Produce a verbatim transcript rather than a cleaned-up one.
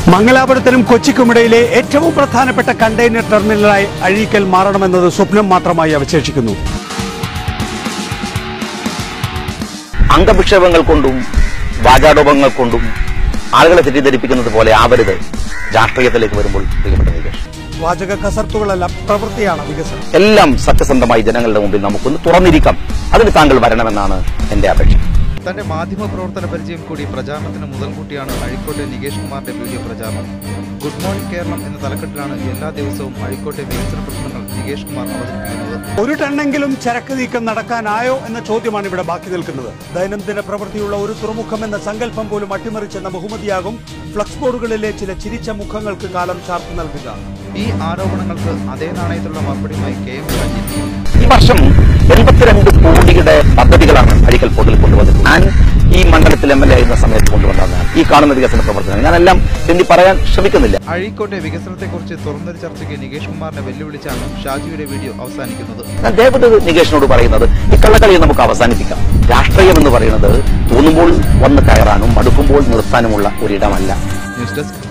മംഗലാപുരത്തിനും കൊച്ചിക്കുമിടയിലെ ഏറ്റവും പ്രധാനപ്പെട്ട കണ്ടെയ്നർ ടെർമിനലായി അഴീക്കൽ മാറണമെന്നത് സ്വപ്നം മാത്രമായി അവശേഷിക്കുന്നു. അംഗവിക്ഷേപങ്ങൾ കൊണ്ടും വാചാടോപങ്ങൾ കൊണ്ടും ആളുകളെ തെറ്റിദ്ധരിപ്പിക്കുന്നത് പോലെ ആവരുത് രാഷ്ട്രീയത്തിലേക്ക് വരുമ്പോൾ പ്രിയപ്പെട്ട നികേഷ്. വാചക കസർത്തുകളല്ല, പ്രവൃത്തിയാണ് വികസനം. എല്ലാം സത്യസന്ധമായി ജനങ്ങളുടെ മുമ്പിൽ നമുക്കൊന്ന് തുറന്നിരിക്കാം. അതിന് താങ്കൾ വരണമെന്നാണ് എന്റെ അപേക്ഷ. തന്റെ മാധ്യമ പ്രവർത്തന പരിചയം കൂടി പ്രചാരണത്തിന് മുതൽകൂട്ടിയാണ് അഴീക്കോട്ടെ നികേഷ് കുമാറിന്റെ വീഡിയോ പ്രചാരണം. ഗുഡ് മോർണിംഗ് കേരളം എന്ന തലക്കെട്ടിലാണ് എല്ലാ ദിവസവും അഴീക്കോട്ടെ വികസന പ്രശ്നങ്ങൾ നികേഷ് കുമാർ അവതരിപ്പിക്കുന്നത്. ഒരു ടണ്ണെങ്കിലും ചരക്ക് നീക്കം നടക്കാനായോ എന്ന ചോദ്യമാണ് ഇവിടെ ബാക്കി നിൽക്കുന്നത്. ദൈനംദിന പ്രവൃത്തിയുള്ള ഒരു തുറമുഖം എന്ന സങ്കല്പം പോലും അട്ടിമറിച്ചെന്ന ബഹുമതിയാകും ഫ്ലക്സ് ബോർഡുകളിലെ ചില ചിരിച്ച മുഖങ്ങൾക്ക് കാലം ചാർത്ത് നൽകുക. ഈ ആരോപണങ്ങൾക്ക് അതേ നാണയത്തിലുള്ള മറുപടിയുമായി കെ എം ഷാജി. ഈ വർഷം എൺപത്തിരണ്ട് കോടിയുടെ പദ്ധതികളാണ് അഴീക്കൽ പോർട്ടിൽ കൊണ്ടുവന്നത്. ഞാൻ ഈ മണ്ഡലത്തിൽ എം എൽ എ ആയിരുന്ന സമയത്ത് കൊണ്ടുവന്നതാണ് ഈ കാണുന്ന വികസന പ്രവർത്തനം. ഞാനെല്ലാം എന്നി പറയാൻ ശ്രമിക്കുന്നില്ല. അഴീക്കോട്ടെ വികസനത്തെക്കുറിച്ച് തുറന്നൊരു ചർച്ചയ്ക്ക് നികേഷ് കുമാറിനെ വെല്ലുവിളിച്ചാണ് ഷാജിയുടെ വീഡിയോ അവസാനിക്കുന്നത്. ഞാൻ ദേവദത്ത് നികേഷിനോട് പറയുന്നത് ഈ കള്ളക്കളിയെ നമുക്ക് അവസാനിപ്പിക്കാം. രാഷ്ട്രീയം എന്ന് പറയുന്നത് തോന്നുമ്പോൾ വന്ന് കയറാനും മടുക്കുമ്പോൾ നിർത്താനുമുള്ള ഒരിടമല്ല. News desk